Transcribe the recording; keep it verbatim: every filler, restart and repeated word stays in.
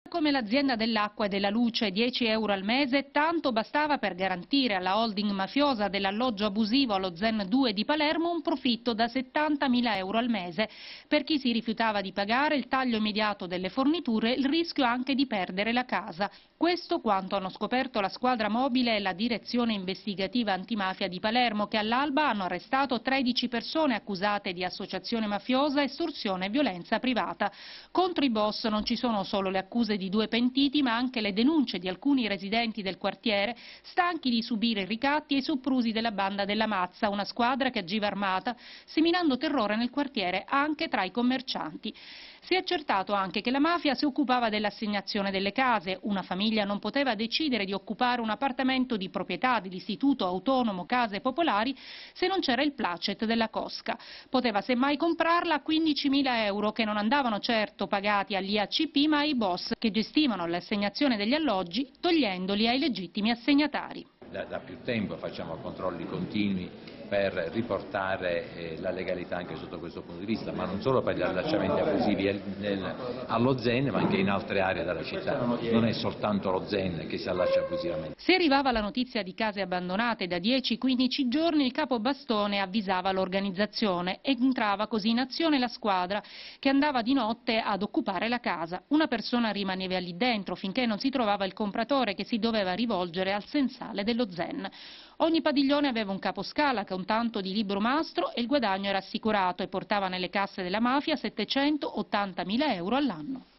Come l'azienda dell'acqua e della luce, dieci euro al mese, tanto bastava per garantire alla holding mafiosa dell'alloggio abusivo allo Zen due di Palermo un profitto da settantamila euro al mese. Per chi si rifiutava di pagare, il taglio immediato delle forniture, il rischio anche di perdere la casa. Questo quanto hanno scoperto la squadra mobile e la direzione investigativa antimafia di Palermo, che all'alba hanno arrestato tredici persone accusate di associazione mafiosa, estorsione e violenza privata. Contro i boss non ci sono solo le accuse di due pentiti, ma anche le denunce di alcuni residenti del quartiere, stanchi di subire i ricatti e i soprusi della banda della Mazza, una squadra che agiva armata, seminando terrore nel quartiere anche tra i commercianti. Si è accertato anche che la mafia si occupava dell'assegnazione delle case. Una famiglia non poteva decidere di occupare un appartamento di proprietà dell'Istituto Autonomo Case Popolari se non c'era il placet della Cosca. Poteva semmai comprarla a quindicimila euro, che non andavano certo pagati agli A C P ma ai boss che gestivano l'assegnazione degli alloggi, togliendoli ai legittimi assegnatari. Da, da più tempo facciamo controlli continui per riportare eh, la legalità anche sotto questo punto di vista, ma non solo per gli allacciamenti abusivi allo Zen, ma anche in altre aree della città. Non è soltanto lo Zen che si allaccia abusivamente. Se arrivava la notizia di case abbandonate da dieci quindici giorni, il capo Bastone avvisava l'organizzazione e entrava così in azione la squadra che andava di notte ad occupare la casa. Una persona rimaneva lì dentro finché non si trovava il compratore, che si doveva rivolgere al sensale dello Zen. Ogni padiglione aveva un caposcala con tanto di libro mastro e il guadagno era assicurato e portava nelle casse della mafia settecentottantamila euro all'anno.